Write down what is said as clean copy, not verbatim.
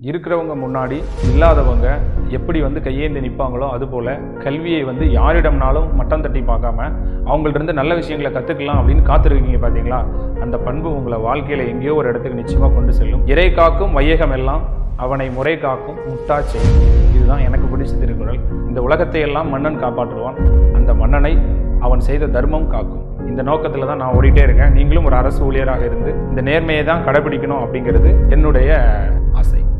இருக்கிறவங்க முன்னாடி இல்லாதவங்க எப்படி கையேந்தி நிற்பாங்களோ அதுபோல் கல்வியை யாரிடம்னாலும் மட்டம் தட்டி பார்க்காம அவங்கள்ட்ட நல்ல விஷயங்களை கற்றுக்கலாம் அப்படின்னு காத்திருக்கீங்க பார்த்தீங்களா? அந்த பண்பு உங்களை வாழ்க்கையில் எங்கேயோ ஒரு இடத்துக்கு நிச்சயமாக கொண்டு செல்லும். இறை காக்கும் வையகம் எல்லாம் அவனை முறை காக்கும் முட்டாச்சை. இதுதான் எனக்கு பிடிச்ச திருக்குறள். இந்த உலகத்தை எல்லாம் மன்னன் காப்பாற்றுவான், அந்த மன்னனை அவன் செய்த தர்மம் காக்கும். இந்த நோக்கத்தில் தான் நான் ஓடிட்டே இருக்கேன். நீங்களும் ஒரு அரசு ஊழியராக இருந்து இந்த நேர்மையை தான் கடைபிடிக்கணும் அப்படிங்கிறது என்னுடைய ஆசை.